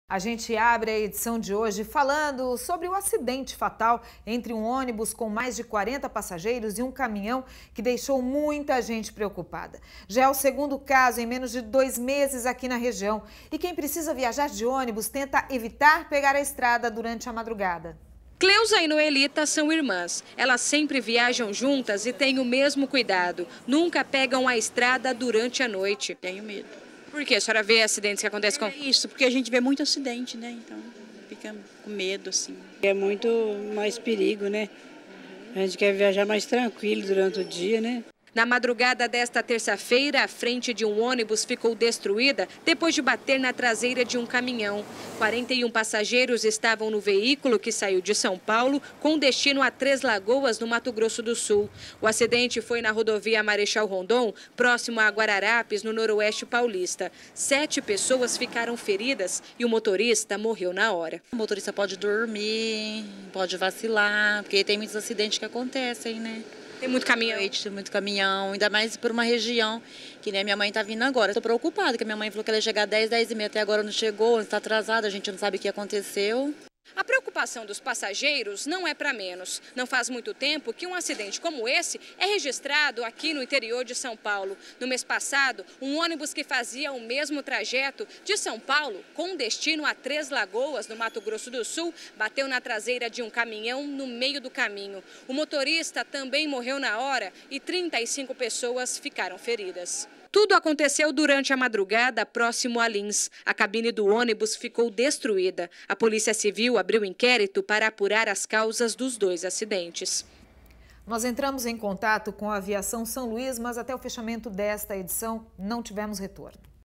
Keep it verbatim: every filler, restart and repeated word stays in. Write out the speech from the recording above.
A gente abre a edição de hoje falando sobre o acidente fatal entre um ônibus com mais de quarenta passageiros e um caminhão que deixou muita gente preocupada. Já é o segundo caso em menos de dois meses aqui na região. E quem precisa viajar de ônibus tenta evitar pegar a estrada durante a madrugada. Cleusa e Noelita são irmãs. Elas sempre viajam juntas e têm o mesmo cuidado. Nunca pegam a estrada durante a noite. Tenho medo. Por quê? A senhora vê acidentes que acontecem com... É isso, porque a gente vê muito acidente, né? Então fica com medo, assim. É muito mais perigo, né? A gente quer viajar mais tranquilo durante o dia, né? Na madrugada desta terça-feira, a frente de um ônibus ficou destruída depois de bater na traseira de um caminhão. quarenta e um passageiros estavam no veículo que saiu de São Paulo com destino a Três Lagoas, no Mato Grosso do Sul. O acidente foi na rodovia Marechal Rondon, próximo a Guararapes, no noroeste paulista. Sete pessoas ficaram feridas e o motorista morreu na hora. O motorista pode dormir, pode vacilar, porque tem muitos acidentes que acontecem, né? Tem muito caminhão. Tem muito caminhão, ainda mais por uma região que nem a minha mãe está vindo agora. Estou preocupada, porque a minha mãe falou que ela ia chegar às dez, dez e meia, até agora não chegou, está atrasada, a gente não sabe o que aconteceu. A preocupação dos passageiros não é para menos. Não faz muito tempo que um acidente como esse é registrado aqui no interior de São Paulo. No mês passado, um ônibus que fazia o mesmo trajeto de São Paulo com destino a Três Lagoas, no Mato Grosso do Sul, bateu na traseira de um caminhão no meio do caminho. O motorista também morreu na hora e trinta e cinco pessoas ficaram feridas. Tudo aconteceu durante a madrugada, próximo a Lins. A cabine do ônibus ficou destruída. A Polícia Civil abriu inquérito para apurar as causas dos dois acidentes. Nós entramos em contato com a Aviação São Luís, mas até o fechamento desta edição não tivemos retorno.